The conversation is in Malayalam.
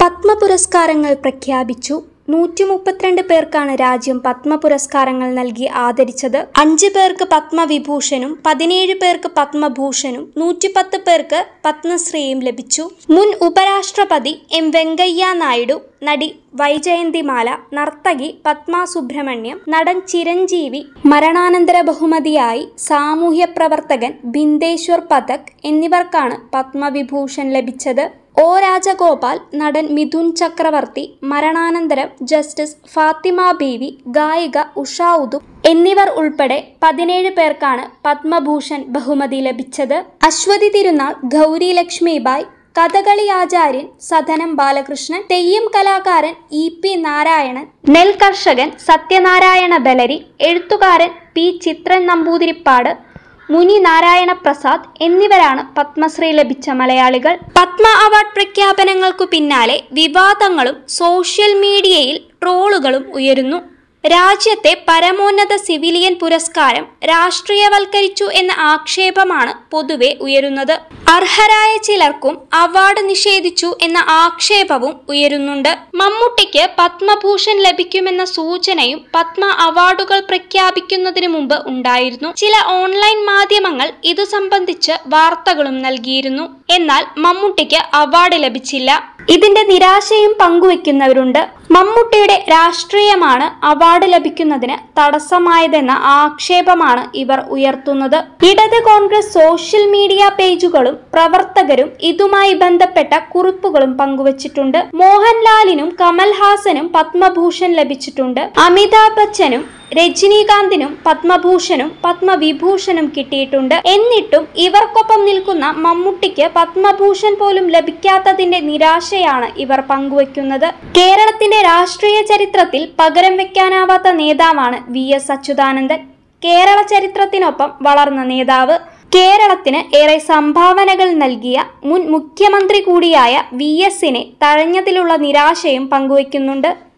പത്മ പുരസ്കാരങ്ങൾ പ്രഖ്യാപിച്ചു. 132 പേർക്കാണ് രാജ്യം പത്മ പുരസ്കാരങ്ങൾ നൽകി ആദരിച്ചത്. 5 പേർക്ക് പത്മവിഭൂഷണും 17 പേർക്ക് പത്മഭൂഷണും 110 പേർക്ക് പത്മശ്രീയും ലഭിച്ചു. മുൻ ഉപരാഷ്ട്രപതി എം വെങ്കയ്യ നായിഡു, നടി വൈജയന്തിമാല, നർത്തകി പത്മ സുബ്രഹ്മണ്യം, നടൻ ചിരഞ്ജീവി, മരണാനന്തര ബഹുമതിയായി സാമൂഹ്യ പ്രവർത്തകൻ ബിന്ദേശ്വർ പഥക് എന്നിവർക്കാണ് പത്മവിഭൂഷൺ ലഭിച്ചത്. ഒ രാജഗോപാൽ, നടൻ മിഥുൻ ചക്രവർത്തി, മരണാനന്തരം ജസ്റ്റിസ് ഫാത്തിമ ബീവി, ഗായിക ഉഷ ഉദുപ് എന്നിവർ ഉൾപ്പെടെ 17 പേർക്കാണ് പത്മഭൂഷൺ ബഹുമതി ലഭിച്ചത്. അശ്വതി തിരുനാൾ, ഗൗരി ലക്ഷ്മിബായ്, കഥകളി ആചാര്യൻ സദനം ബാലകൃഷ്ണൻ, തെയ്യം കലാകാരൻ EP നാരായണൻ, നെൽ കർഷകൻ സത്യനാരായണ ബലരി, എഴുത്തുകാരൻ P ചിത്രൻ നമ്പൂതിരിപ്പാട്, മുനി നാരായണ പ്രസാദ് എന്നിവരാണ് പത്മശ്രീ ലഭിച്ച മലയാളികൾ. പത്മ അവാർഡ് പ്രഖ്യാപനങ്ങൾക്കു പിന്നാലെ വിവാദങ്ങളും സോഷ്യൽ മീഡിയയിൽ ട്രോളുകളും ഉയരുന്നു. രാജ്യത്തെ പരമോന്നത സിവിലിയൻ പുരസ്കാരം രാഷ്ട്രീയവൽക്കരിച്ചു എന്ന ആക്ഷേപമാണ് പൊതുവെ ഉയരുന്നത്. അർഹരായ ചിലർക്കും അവാർഡ് നിഷേധിച്ചു എന്ന ആക്ഷേപവും ഉയരുന്നുണ്ട്. മമ്മൂട്ടിക്ക് പത്മഭൂഷൺ ലഭിക്കുമെന്ന സൂചനയും പത്മ അവാർഡുകൾ പ്രഖ്യാപിക്കുന്നതിന് മുമ്പ് ഉണ്ടായിരുന്നു. ചില ഓൺലൈൻ മാധ്യമങ്ങൾ ഇതു സംബന്ധിച്ച് വാർത്തകളും നൽകിയിരുന്നു. എന്നാൽ മമ്മൂട്ടിക്ക് അവാർഡ് ലഭിച്ചില്ല. ഇതിന്റെ നിരാശയും പങ്കുവെക്കുന്നവരുണ്ട്. മമ്മൂട്ടിയുടെ രാഷ്ട്രീയമാണ് അവാർഡ് ലഭിക്കുന്നതിന് തടസ്സമായതെന്ന ആക്ഷേപമാണ് ഇവർ ഉയർത്തുന്നത്. ഇടത് കോൺഗ്രസ് സോഷ്യൽ മീഡിയ പേജുകളും പ്രവർത്തകരും ഇതുമായി ബന്ധപ്പെട്ട കുറിപ്പുകളും പങ്കുവച്ചിട്ടുണ്ട്. മോഹൻലാലിനും കമൽഹാസനും പത്മഭൂഷൺ ലഭിച്ചിട്ടുണ്ട്. അമിതാഭ് ബച്ചനും രജനീകാന്തിനും പത്മഭൂഷണും പത്മവിഭൂഷണും കിട്ടിയിട്ടുണ്ട്. എന്നിട്ടും ഇവർക്കൊപ്പം നിൽക്കുന്ന മമ്മൂട്ടിക്ക് പത്മഭൂഷൺ പോലും ലഭിക്കാത്തതിന്റെ നിരാശയാണ് ഇവർ പങ്കുവെക്കുന്നത്. കേരളത്തിന്റെ രാഷ്ട്രീയ ചരിത്രത്തിൽ പകരം വെക്കാനാവാത്ത നേതാവാണ് VS അച്യുതാനന്ദൻ. കേരള ചരിത്രത്തിനൊപ്പം വളർന്ന നേതാവ്. കേരളത്തിന് ഏറെ സംഭാവനകൾ നൽകിയ മുൻ മുഖ്യമന്ത്രി കൂടിയായ VSനെ തഴഞ്ഞതിലുള്ള നിരാശയും പങ്കുവെക്കുന്നുണ്ട്.